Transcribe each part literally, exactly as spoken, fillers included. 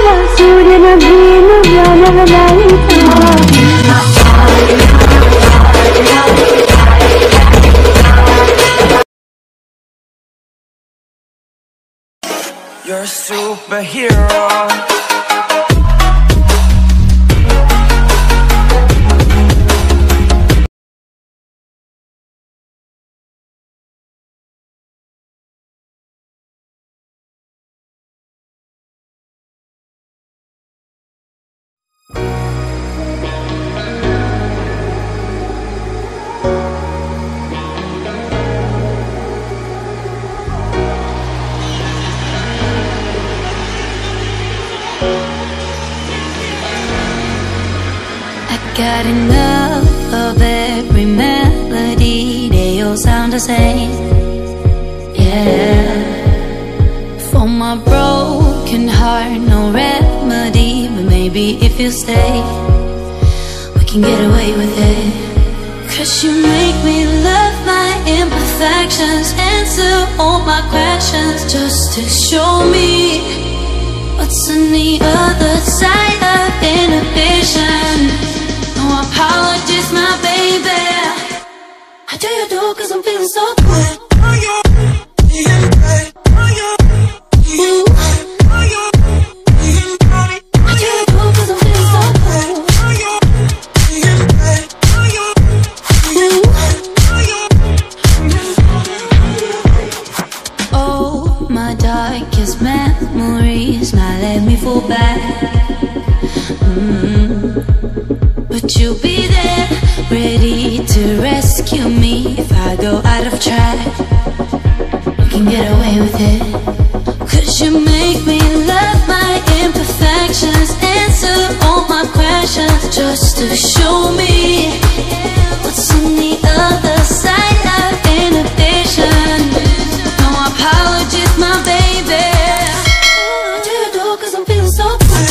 ಸೂರ್ಯನ ಭೀನು ಜ್ಞಾನವದಾಯಿತ You're a superhero. Got enough of every melody, they all sound the same. Yeah. For my broken heart, no remedy, but maybe if you stay, we can get away with it. Cause you make me love my imperfections, answer all my questions, just to show me what's on the other side of inhibition. No apologies, my baby. I do you do cause I'm feeling so good. Ooh. I do you do cause I'm feeling so good. Ooh. Oh, my darkest memories now let me fall back. mm. But you'll be there, ready to rescue me if I go out of track. We can get away with it. Cause you make me love my imperfections, answer all my questions, just to show me what's on the other side of inhibition. No apologies, my baby. I do you do cause I'm feeling so good.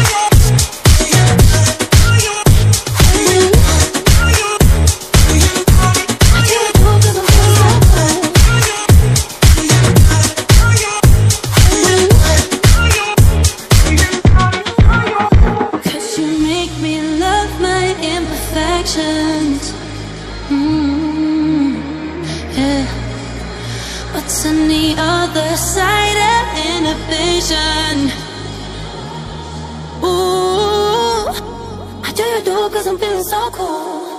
Mm, yeah. What's on the other side of inhibition? Ooh, I do you do cause I'm feeling so cool.